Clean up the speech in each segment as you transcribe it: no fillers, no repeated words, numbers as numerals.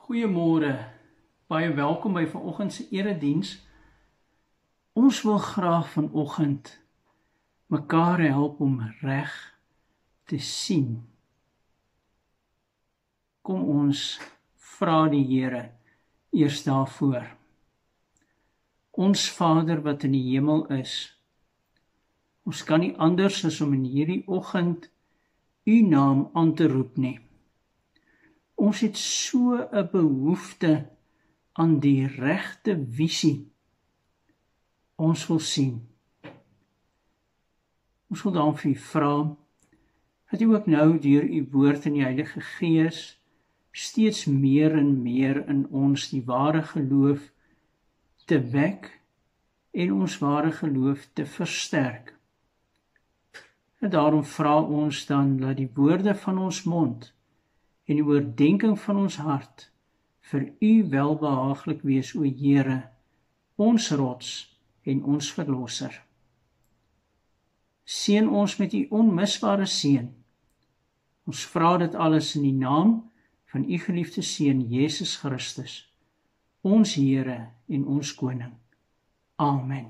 Goeiemôre, baie welkom by vanoggend se erediens. Ons wil graag vanoggend mekaar help om reg te sien. Kom ons vra die Here eers daarvoor. Ons Vader wat in die hemel is, ons kan nie anders as om in hierdie oggend U naam aan te roep nie. Ons het so 'n behoefte aan die regte visie. Ons wil sien. Ons wil dan vir U vra, dat U ook nou deur U woord en die Heilige Gees steeds meer en meer in ons die ware geloof te wek en ons ware geloof te versterk. En daarom vra ons dan dat die woorde van ons mond en die oordeenking van ons hart vir U welbehaaglik wees, o Here, ons rots en ons verlosser. Seën ons met U onmisbare seën. Ons vra dit alles in die naam van U geliefde Seun Jesus Christus, ons Here en ons Koning. Amen.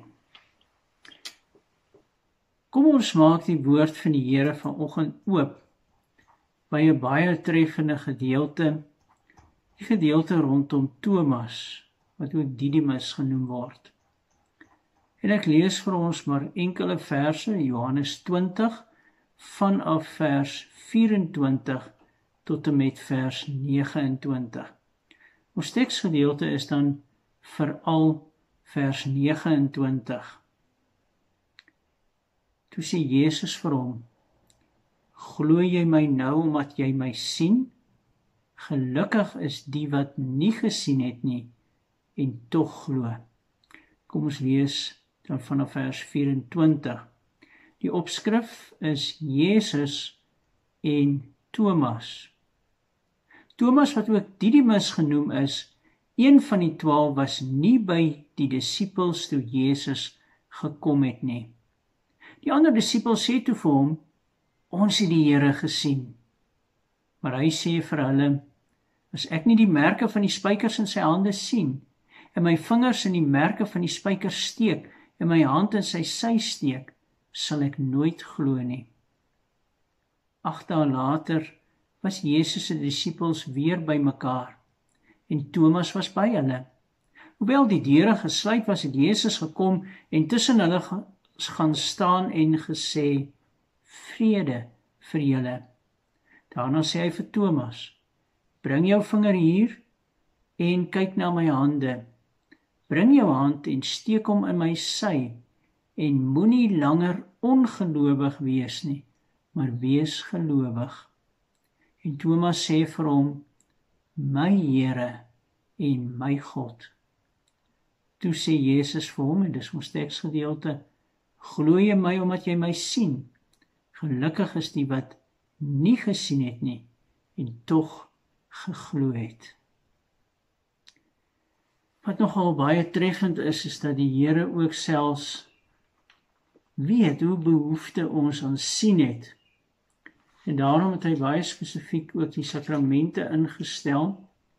Kom ons maak die woord van die Here vanoggend oop by 'n baie treffende gedeelte, die gedeelte rondom Thomas, wat ook Didimus genoem word. En ek lees vir ons maar enkele verse, Johannes 20, vanaf vers 24 tot en met vers 29. Ons teksgedeelte is dan veral vers 29. Toe sê Jesus vir hom, glo jy my nou omdat jy my sien? Gelukkig is die wat nie gesien het nie en tog glo. Kom ons lees dan vanaf vers 24. Die opskrif is Jesus en Thomas. Thomas, wat ook Didimus genoem is, een van die 12, was nie by die disippels toe Jesus gekom het nie. Die ander disippels sê toe vir hom, ons het die Here gesien. Maar hy sê vir hulle, as ek nie die merke van die spykers in sy hande sien, en my vingers in die merke van die spykers steek, en my hand in sy sy steek, sal ek nooit glo nie. 8 dae later was Jesus se disippels weer by mekaar, en Thomas was by hulle. Hoewel die deure gesluit was, het Jesus gekom en tussen hulle gaan staan en gesê, vrede vir julle. Daarna sê hy vir Thomas, bring jou vinger hier en kyk na my hande. Bring jou hand en steek hom in my sy en moenie langer ongelowig wees nie, maar wees gelowig. En Thomas sê vir hom, my Here en my God. Toe sê Jesus vir hom, en dis ons teksgedeelte, glo jy my omdat jy my sien? Gelukkig is die wat nie gesien het nie en tog geglo het. Wat nogal baie treffend is dat die Here ook selfs weet hoe behoefte ons aan sien het. En daarom het hy baie spesifiek ook die sakramente ingestel.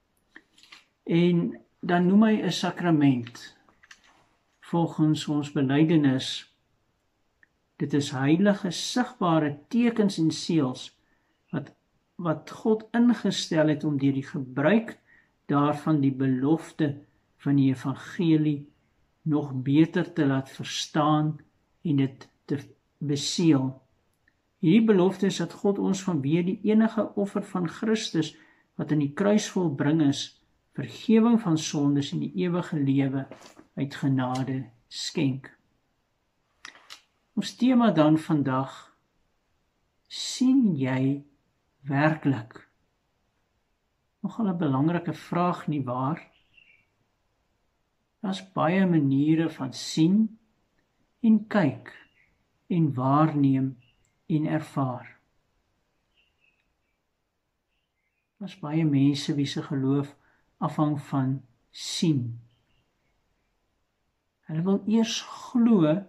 En dan noem hy 'n sakrament volgens ons belydenis. Dit is heilige, sigbare tekens en seels wat God ingestel het om deur die gebruik daarvan die belofte van die evangelie nog beter te laat verstaan en dit te beseël. Hierdie belofte is dat God ons vanweë die enige offer van Christus wat in die kruis volbring is, vergewing van sondes en die ewige lewe uit genade skenk. Ons tema dan vandag, sien jy werklik? Nogal 'n belangrike vraag, nie waar? Daar's baie maniere van sien en kyk en waarneem en ervaar. Daar's baie mense wie se geloof afhang van sien. Hulle wil eers glo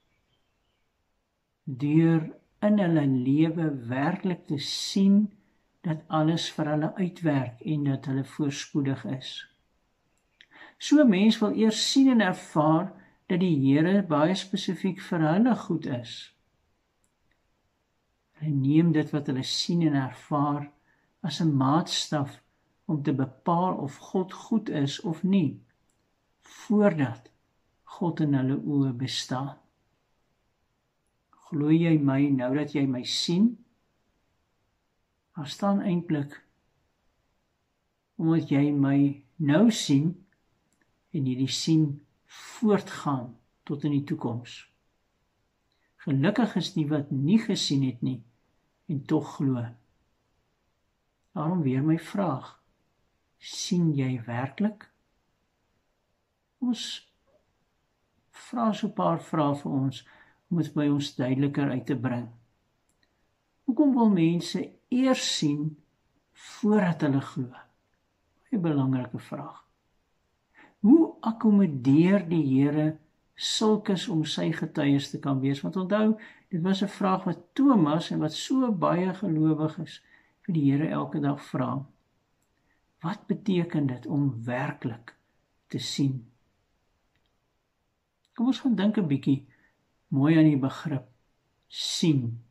deur in hulle lewe werklik te sien dat alles vir hulle uitwerk en dat hulle voorspoedig is. So 'n mens wil eers sien en ervaar dat die Here baie spesifiek vir hulle goed is. Hulle neem dit wat hulle sien en ervaar as 'n maatstaf om te bepaal of God goed is of nie, voordat God in hulle oë bestaan. Glo jy my nou dat jy my sien? Daar staan eintlik, omdat jy my nou sien, en hierdie sien voortgaan tot in die toekoms. Gelukkig is die wat nie gesien het nie, en tog glo. Daarom weer my vraag, sien jy werklik? Ons vra so 'n paar vrae vir ons, om dit by ons duideliker uit te bring. Hoekom wil mense eers sien, voordat hulle glo? 'n belangrike vraag. Hoe akkommodeer die Here sulkes om sy getuies te kan wees? Want onthou, dit was 'n vraag wat Thomas, en wat so baie gelowiges vir die Here elke dag vra. Wat beteken dit om werklik te sien? Kom ons gaan dink 'n bietjie mooi aan die begrip sien.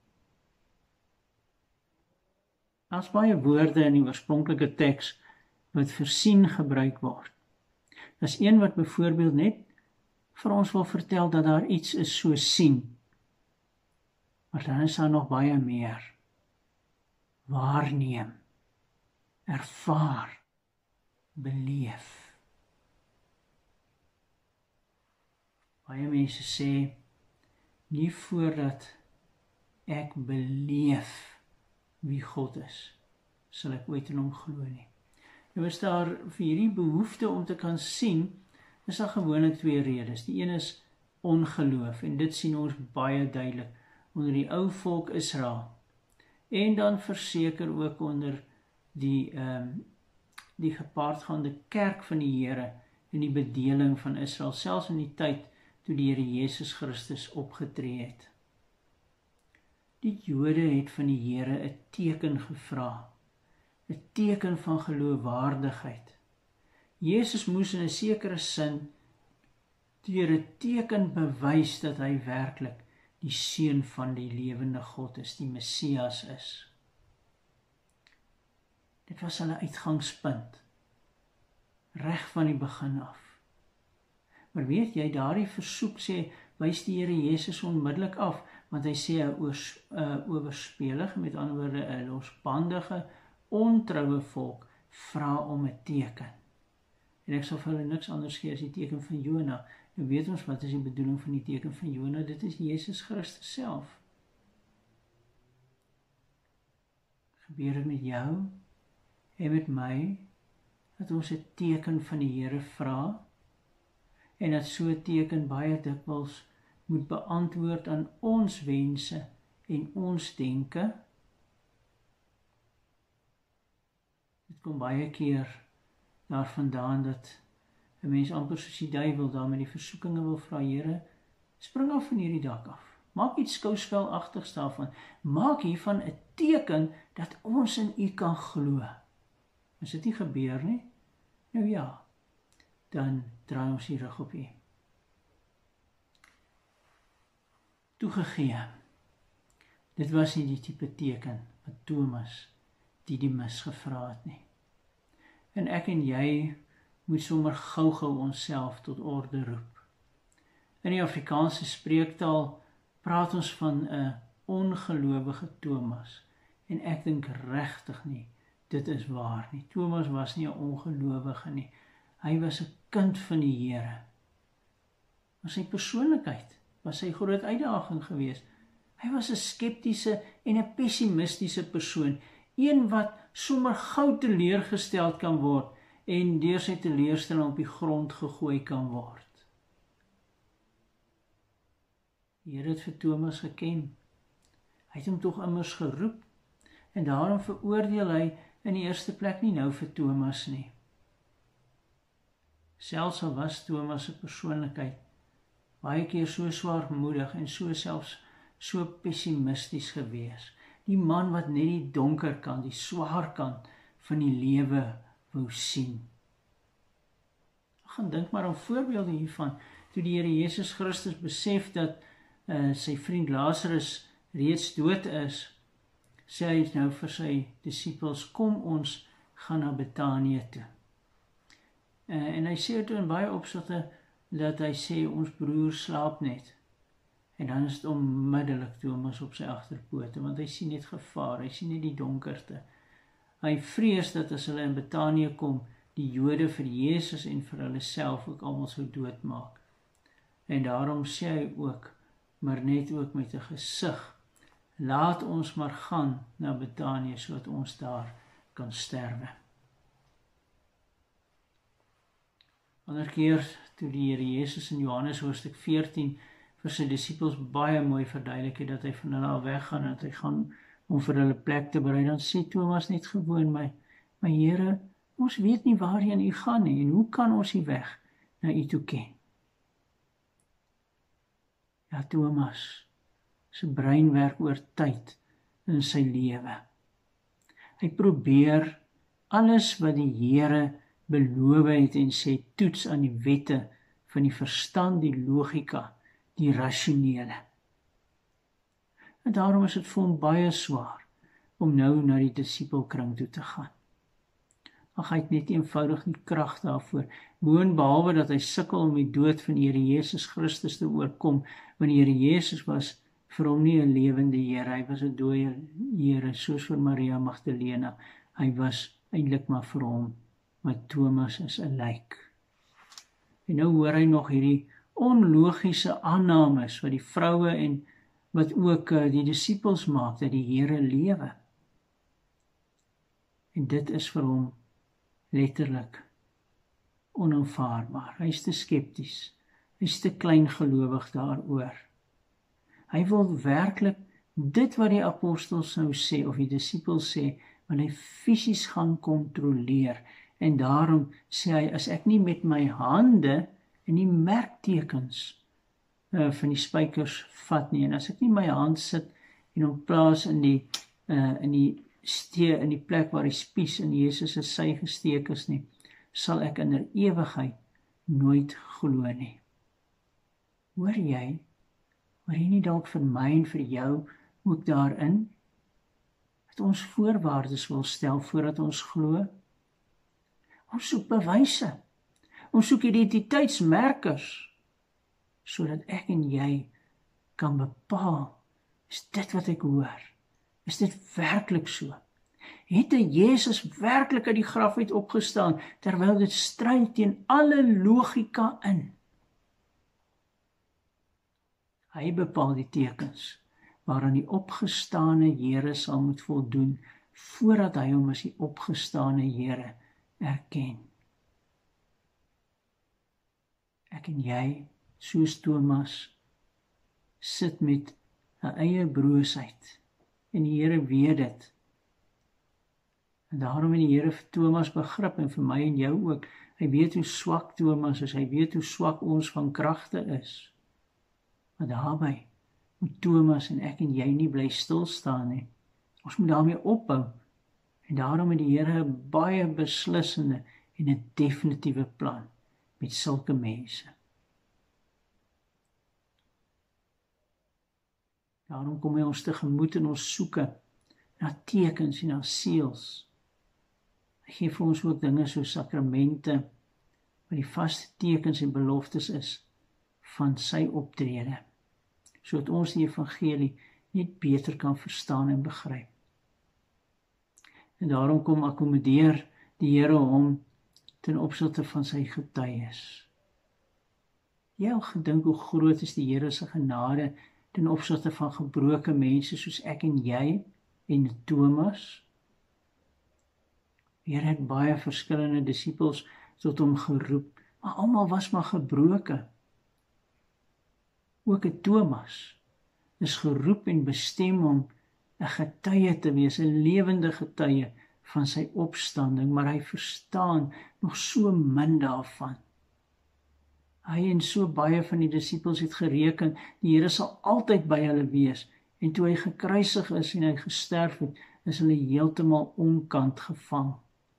Daar's baie woorde in die oorspronklike teks wat vir sien gebruik word. Daar's een wat byvoorbeeld net vir ons wil vertel dat daar iets is so sien. Maar dan is daar nog baie meer. Waarneem, ervaar, beleef. Baie mense sê, nie voordat ek beleef wie God is, sal ek ooit in hom glo nie. Nou is daar vir hierdie behoefte om te kan sien, is daar gewoonlik twee redes. Die een is ongeloof, en dit sien ons baie duidelik onder die ou volk Israel, en dan verseker ook onder die gepaardgaande kerk van die Here en die bedeling van Israel, selfs in die tyd toe die Here Jesus Christus opgetree het. Die Jode het van die Here 'n teken gevra, 'n teken van geloofwaardigheid. Jesus moes in 'n sekere sin deur 'n teken bewys dat hy werklik die seun van die lewende God is, die Messias is. Dit was hulle uitgangspunt, reg van die begin af. Maar weet jy, daardie versoek sê, wys die Here Jesus onmiddellik af, want hy sê 'n owerspelige, met ander woorde 'n losbandige, ontroue volk, vra om 'n teken. En ek sal vir hulle niks anders gee as die teken van Jona. Nou weet ons wat is die bedoeling van die teken van Jona, dit is Jesus Christus self. Gebeur dit met jou en met my, dat ons 'n teken van die Here vra, en dat so 'n teken baie dikwels moet beantwoord aan ons wense en ons denke. Dit kom baie keer daarvandaan dat 'n mens amper soos die duiwel daar met die versoekinge wil vra, Here, spring af van hierdie dak af. Maak iets skouspelagtigs daarvan. Maak hiervan 'n teken dat ons in U kan glo. As dit nie gebeur nie, nou ja, dan draai ons die rug op U. Toegegee, dit was nie die tipe teken wat Thomas Didimus gevra het nie. En ek en jy moet sommer gou-gou onsself tot orde roep. In die Afrikaanse spreektaal praat ons van 'n ongelowige Thomas, en ek dink regtig nie, dit is waar nie. Thomas was nie 'n ongelowige nie, hy was 'n kind van die Here. Maar sy persoonlikheid was sy groot uitdaging geweest. Hy was 'n skeptiese en 'n pessimistiese persoon, een wat sommer gou teleurgesteld kan word en deur sy teleurstelling op die grond gegooi kan word. Die Here het vir Thomas geken. Hy het hom tog immers geroep, en daarom veroordeel hy in die eerste plek nie nou vir Thomas nie. Selfs al was Thomas se persoonlikheid baie keer so swaarmoedig en selfs so pessimisties gewees. Die man wat net die donker kant, die swaar kant van die lewe wou sien. Ek gaan dink maar aan voorbeelde hiervan, toe die Here Jesus Christus besef dat sy vriend Lazarus reeds dood is, sê hy nou vir sy disippels, kom ons gaan na Betanië toe. En hy sê toe in baie opsigte dat hy sê ons broer slaap net. En dan is dit onmiddellik Thomas op sy agterpote, want hy sien net gevaar, hy sien net die donkerte. Hy vrees dat as hulle in Betanië kom, die Jode vir Jesus en vir hulle self ook almal sou doodmaak. En daarom sê hy ook, maar net ook met 'n gesig, laat ons maar gaan na Betanië, sodat ons daar kan sterwe. Ander keer, toe die Here Jesus in Johannes hoofstuk 14 vir sy disippels baie mooi verduidelik het, dat hy van hulle al weggaan, en dat hy gaan om vir hulle plek te berei, dan sê Thomas net gewoon, my Here, ons weet nie waarheen u gaan nie, en hoe kan ons die weg na u toe ken? Ja, Thomas, sy brein werk oor tyd in sy lewe. Hy probeer alles wat die Here beloof het en sê toets aan die wette van die verstand, die logika, die rasionele. En daarom is dit vir hom baie swaar om nou na die disipelkring toe te gaan. Hy het net eenvoudig nie krag daarvoor, boonbehalwe dat hy sukkel om die dood van die Here Jesus Christus te oorkom, want die Here Jesus was vir hom nie 'n lewende Here, hy was 'n dooie Here, soos vir Maria Magdalena. Hy was eintlik maar vir hom, maar Thomas is 'n lijk. En nou hoor hy nog hierdie onlogiese aannames wat die vroue en wat ook die disippels maak, dat die Here lewe. En dit is vir hom letterlik onaanvaarbaar. Hy is te skepties, hy is te kleingelowig daaroor. Hy wil werklik dit wat die apostels nou sê, of die disippels sê, want hy fisies gaan kontroleer. En daarom sê hy, as ek nie met my hande en die merktekens van die spykers vat nie, en as ek nie my hand sit en hom plaas in die plek waar die spies in Jesus se sy gesteek is nie, sal ek in 'n ewigheid nooit glo nie. Hoor jy nie dalk vir my en vir jou ook daarin, dat ons voorwaardes wil stel voordat ons glo? Ons soek bewyse, ons soek identiteitsmerkers, sodat ek en jy kan bepaal, is dit wat ek hoor? Is dit werklik so? Het Jesus werklik uit die graf uit opgestaan, terwyl dit stryd teen alle logika in? Hy bepaal die tekens, waaraan die opgestane Here sal moet voldoen, voordat hy hom as die opgestane Here erken. Ek en jy, soos Thomas, sit met 'n eie broosheid, en die Here weet dit. En daarom het die Here vir Thomas begrip, en vir my en jou ook. Hy weet hoe swak Thomas is, hy weet hoe swak ons van kragte is. Maar daarby moet Thomas en ek en jy nie bly stil staan nie. Ons moet daarmee ophou. En daarom het die Here 'n baie beslissende en 'n definitiewe plan met sulke mense. Daarom kom hy ons tegemoet in ons soeke na tekens en na seels. Hy gee vir ons ook dinge so sakramente, wat die vaste tekens en beloftes is van sy optrede, sodat ons die evangelie net beter kan verstaan en begryp. En daarom kom akkommodeer die Here hom ten opsigte van sy getuies. Jy al gedink hoe groot is die Here se genade ten opsigte van gebroke mense soos ek en jy en Thomas? Die Here het baie verskillende disippels tot hom geroep, maar almal was maar gebroke. Ook 'n Thomas is geroep en bestem om 'n getuie te wees, 'n lewende getuie van sy opstanding, maar hy verstaan nog so min daarvan. Hy en so baie van die disippels het gereken, die Here sal altyd by hulle wees En toe hy gekruisig is en hy gesterf het, is hulle heeltemal onkant gevang.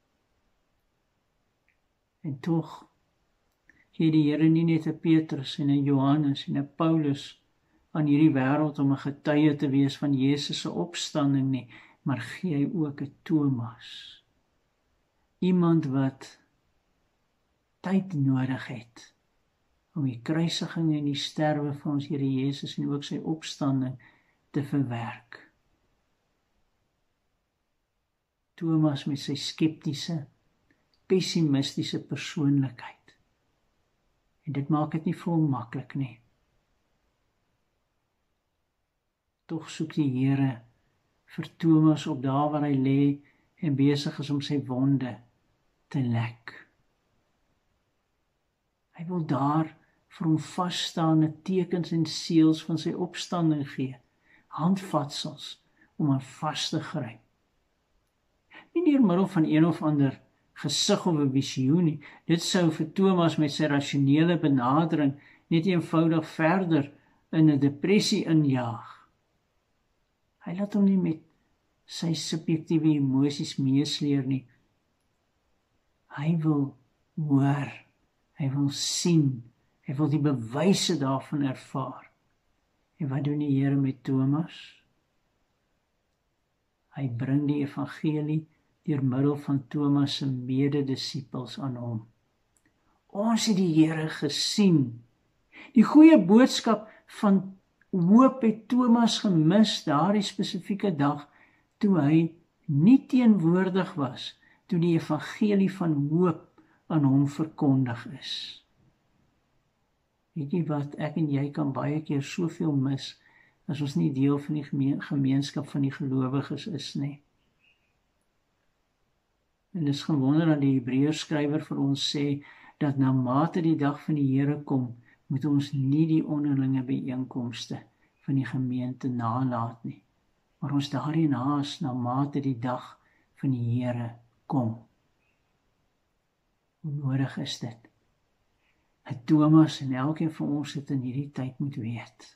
En tog gee die Here nie net 'n Petrus en 'n Johannes en 'n Paulus aan hierdie wêreld om 'n getuie te wees van Jesus se opstanding nie, maar gee hy ook 'n Thomas. Iemand wat tyd nodig het om die kruisiging en die sterwe van ons Here Jesus en ook sy opstanding te verwerk. Thomas met sy skeptiese, pessimistiese persoonlikheid. En dit maak dit nie vir hom maklik nie. Tog soek die Here vir Thomas op daar waar hy lê en besig is om sy wonde te lek. Hy wil daar vir hom vasstaande tekens en seels van sy opstanding gee, handvatsels om aan vas te gryp. Nie deur middel van een of ander gesig of 'n visioen nie. Dit sou vir Thomas met sy rasionele benadering net eenvoudig verder in 'n depressie injaag. Hy laat hom nie met sy subjektiewe emosies meesleer nie. Hy wil hoor, hy wil sien, hy wil die bewyse daarvan ervaar. En wat doen die Here met Thomas? Hy bring die evangelie deur middel van Thomas se mededisippels aan hom. Ons het die Here gesien. Die goeie boodskap van hoop het Thomas gemis daardie spesifieke dag toe hy nie teenwoordig was toe die evangelie van hoop aan hom verkondig is. Weet jy wat, ek en jy kan baie keer soveel mis as ons nie deel van die gemeenskap van die gelowiges is nie. En dis gewonder dat die Hebreërskrywer vir ons sê dat na mate die dag van die Here kom, moet ons nie die onderlinge byeenkomste van die gemeente nalat nie, maar ons daarin haas na mate die dag van die Here kom. Hoe nodig is dit? Dat Thomas en elkeen van ons dit in hierdie tyd moet weet.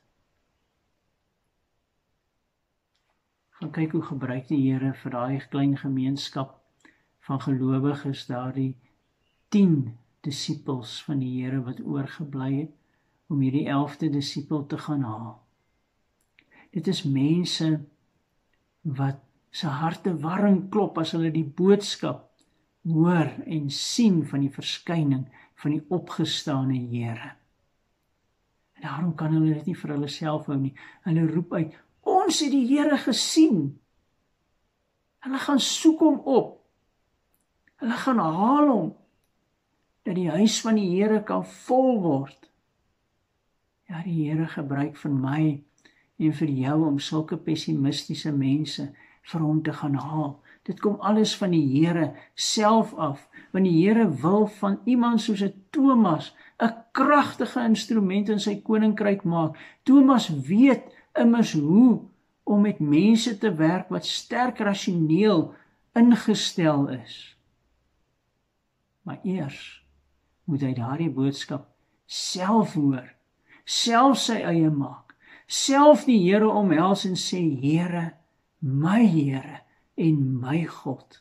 Gaan kyk hoe gebruik die Here vir daai klein gemeenskap van gelowiges, daardie 10 disippels van die Here wat oorgebly het, om hierdie 11de disipel te gaan haal. Dit is mense wat se harte warm klop as hulle die boodskap hoor en sien van die verskyning van die opgestane Here. En daarom kan hulle dit nie vir hulle self hou nie. Hulle roep uit, ons het die Here gesien. Hulle gaan soek hom op. Hulle gaan haal hom, dat die huis van die Here kan vol word. Ja, die Here gebruik vir my en vir jou om sulke pessimistiese mense vir hom te gaan haal. Dit kom alles van die Here self af, want die Here wil van iemand soos 'n Thomas 'n kragtige instrument in sy koninkryk maak. Thomas weet immers hoe om met mense te werk wat sterk rasioneel ingestel is. Maar eers moet hy daardie boodskap self hoor, self sy eie maak, self die Here omhels en sê, Here en my God.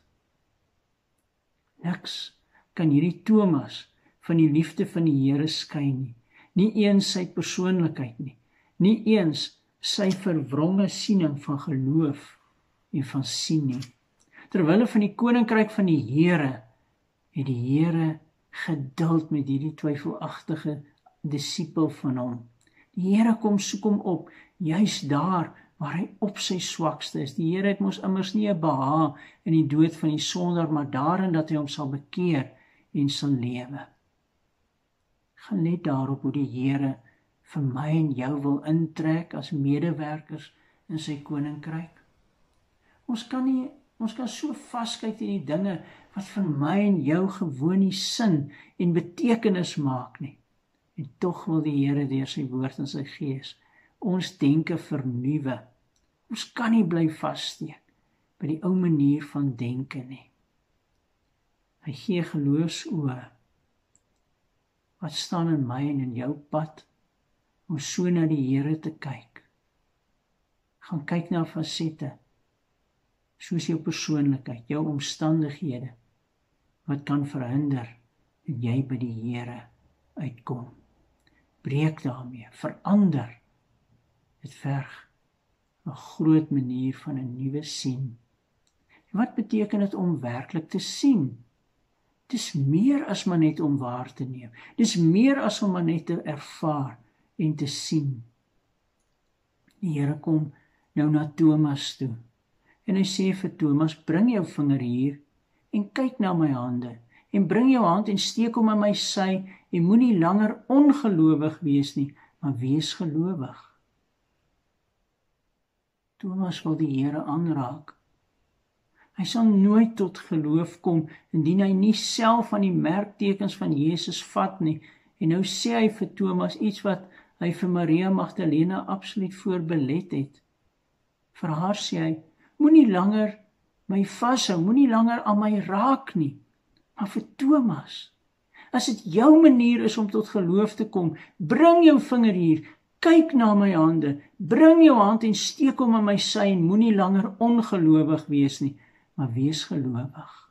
Niks kan hierdie Thomas van die liefde van die Here skei nie. Nie eens sy persoonlikheid nie. Nie eens sy verwronge siening van geloof en van sien nie. Terwille van die koninkryk van die Here, het die Here geduld met hierdie twyfelagtige disipel van hom. Die Here kom soek hom op, juis daar waar hy op sy swakste is. Die Here het mos immers nie 'n behaag in die dood van die sondaar, maar daarin dat hy hom sal bekeer en sal lewe. Gaan let daarop hoe die Here vir my en jou wil intrek as medewerkers in sy koninkryk. Ons kan so vaskyk in die dinge wat vir my en jou gewoon nie sin en betekenis maak nie. En tog wil die Here deur sy woord en sy gees ons denke vernuwe. Ons kan nie bly vassteek by die ou manier van denke nie. Hy gee geloofsoë wat staan in my en in jou pad om so na die Here te kyk. Gaan kyk na fasette, soos jou persoonlikheid, jou omstandighede, wat kan verhinder dat jy by die Here uitkom. Breek daarmee, verander. Dit verg 'n groot manier van 'n nuwe sien. En wat beteken dit om werklik te sien? Dis meer as maar net om waar te neem. Dis meer as om maar net te ervaar en te sien. Die Here kom nou na Thomas toe. En hy sê vir Thomas, bring jou vinger hier en kyk na my hande. En bring jou hand en steek hom in my sy en moenie langer ongelowig wees nie, maar wees gelowig. Thomas wil die Here aanraak. Hy sal nooit tot geloof kom indien hy nie self aan die merktekens van Jesus vat nie. En nou sê hy vir Thomas iets wat hy vir Maria Magdalena absoluut voorbelet het. Vir haar sê hy, moenie langer my vashou, moenie langer aan my raak nie. Maar vir Thomas, as dit jou manier is om tot geloof te kom, bring jou vinger hier, kyk na my hande, bring jou hand en steek hom in my sy en moenie langer ongelowig wees nie, maar wees gelowig.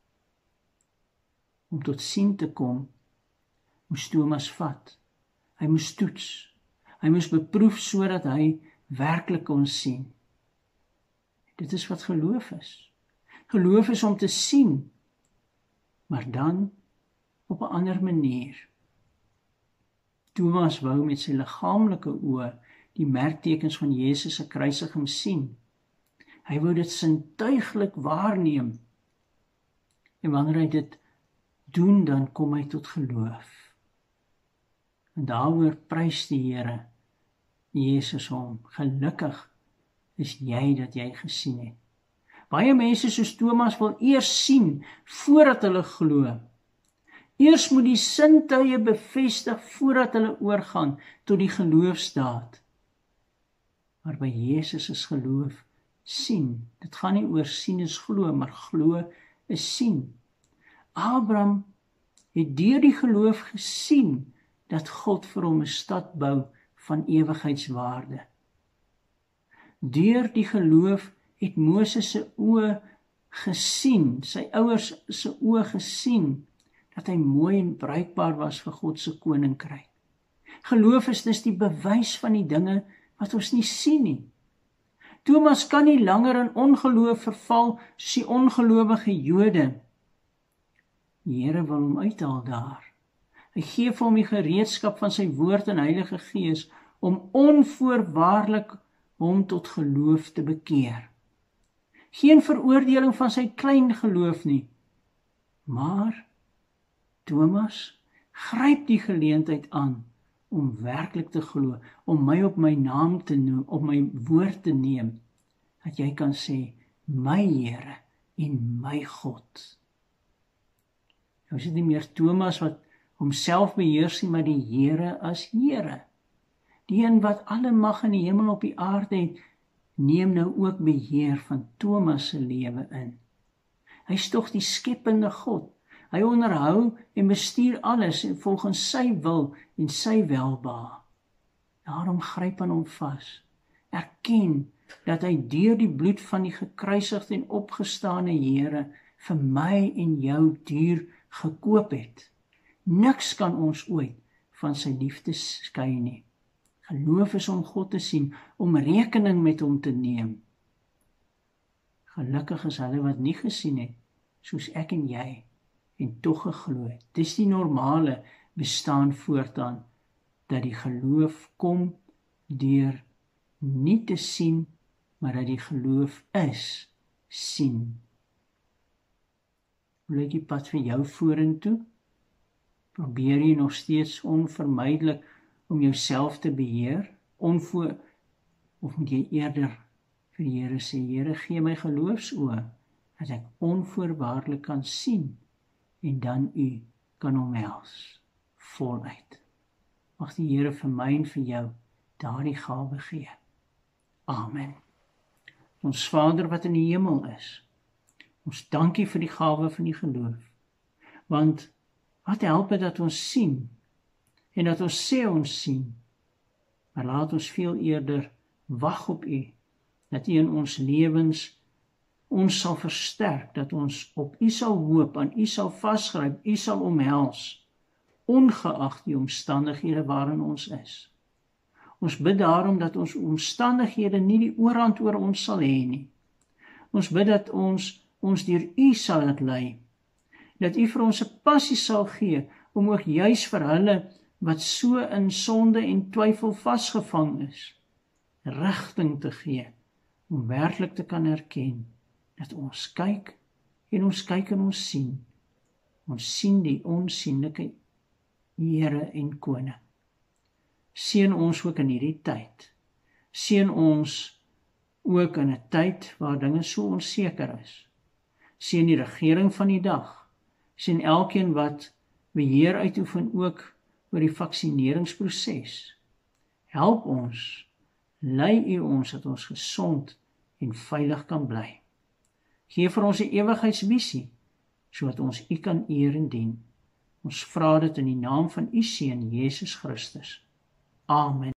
Om tot sien te kom, moes Thomas vat. Hy moes toets. Hy moes beproef sodat hy werklik kon sien. Dit is wat geloof is. Geloof is om te sien, maar dan op 'n ander manier. Thomas wou met sy liggaamlike oë die merktekens van Jesus se kruisiging sien. Hy wou dit sintuiglik waarneem. En wanneer hy dit doen, dan kom hy tot geloof. En daaroor prys die Here Jesus hom. Gelukkig is jy dat jy gesien het. Baie mense soos Thomas wil eers sien voordat hulle glo. Eers moet die sintuie bevestig voordat hulle oorgaan tot die geloofsdaad. Maar by Jesus is geloof sien. Dit gaan nie oor sien is glo, maar glo is sien. Abraham het deur die geloof gesien dat God vir hom 'n stad bou van ewigheidswaarde. Deur die geloof het Moses se oë gesien, sy ouers se oë gesien, dat hy mooi en bruikbaar was vir God se koninkryk. Geloof is dus die bewys van die dinge wat ons nie sien nie. Thomas kan nie langer in ongeloof verval soos die ongelowige Jode. Die Here wil hom uithaal daar. Hy gee vir hom die gereedskap van sy woord en Heilige Gees om onvoorwaardelik hom tot geloof te bekeer. Geen veroordeling van sy klein geloof nie. Maar Thomas, gryp die geleentheid aan om werklik te glo, om my op my naam te noem, op my woord te neem, dat jy kan sê, my Here en my God. Nou is dit nie meer Thomas wat homself beheers nie, maar die Here as Here. Die een wat alle mag in die hemel op die aarde het, neem nou ook beheer van Thomas se lewe in. Hy is tog die skepende God. Hy onderhou en bestuur alles volgens sy wil en sy welbehae. Daarom gryp aan hom vas. Erken dat hy deur die bloed van die gekruisigde en opgestane Here vir my en jou duur gekoop het. Niks kan ons ooit van sy liefde skei nie. Geloof is om God te sien, om rekening met hom te neem. Gelukkig is hulle wat nie gesien het, soos ek en jy, en tog geglo het. Dis die normale bestaan voortaan, dat die geloof kom deur nie te sien, maar dat die geloof is sien. Hoe lyk die pad vir jou vorentoe? Probeer jy nog steeds onvermydelik om jouself te beheer, of moet jy eerder vir die Here sê, Here, gee my geloofsoë, dat ek onvoorwaardelik kan sien, en dan U kan omhels, voluit. Mag die Here vir my en vir jou daardie gawe gee. Amen. Ons Vader wat in die hemel is, ons dankie vir die gawe van die geloof, want wat help het dat ons sien, en dat ons sê ons sien, maar laat ons veel eerder wag op U, dat U in ons lewens ons sal versterk, dat ons op U sal hoop, aan U sal vasgryp, U sal omhels, ongeag die omstandighede waarin ons is. Ons bid daarom dat ons omstandighede nie die oorhand oor ons sal hê nie. Ons bid dat ons deur U sal laat lei, dat U vir ons 'n passie sal gee, om ook juis vir hulle wat so in sonde en twyfel vasgevang is, rigting te gee, om werklik te kan erken, dat ons kyk en ons sien. Ons sien die onsienlike Here en Koning. Seën ons ook in hierdie tyd. Seën ons ook in 'n tyd waar dinge so onseker is. Seën die regering van die dag. Seën elkeen wat beheer uitoefen ook oor die vaksineringsproses. Help ons, lei U ons dat ons gesond en veilig kan bly. Gee vir ons 'n ewigheidsvisie, sodat ons U kan eer en dien. Ons vra dit in die naam van U Seun, Jesus Christus. Amen.